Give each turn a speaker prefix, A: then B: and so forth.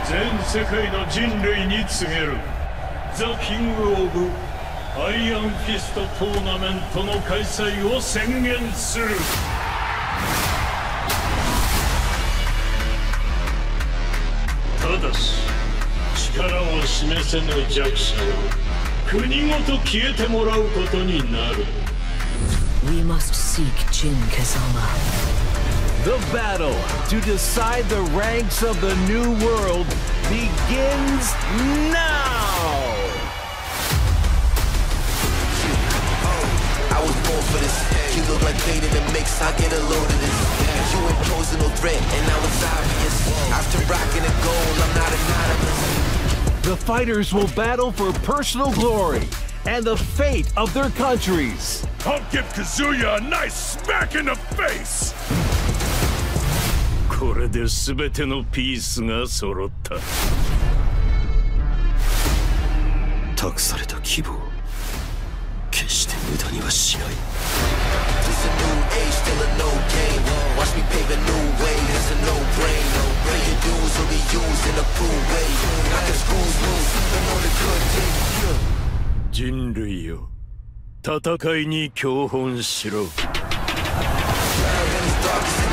A: 全世界の人類に告げる。ザ・キング・オブ・アイアンフィストトーナメントの開催を宣言する。ただし力を示せぬ弱者は国ごと消えてもらうことになる。
B: We must seek Jin Kazama.
C: The battle to decide the ranks of the new world begins now!
D: I was born for this. You look like bait in the mix, I get a load of this. You ain't posing no threat, and now it's obvious. After rocking the gold, I'm not anonymous.
C: The fighters will battle for personal glory and the fate of their countries.
E: I'll give Kazuya a nice smack in the face!
A: これで全てのピースが揃った。
F: 託された希望、決して無駄にはしない。
D: This a new age, still a no game. Watch me pave a new way, that's a no brain. Pay your dues or be used in a cool way. I can screws loose, even on the good day.
A: 人類よ、戦いに教本しろ。
D: Darkest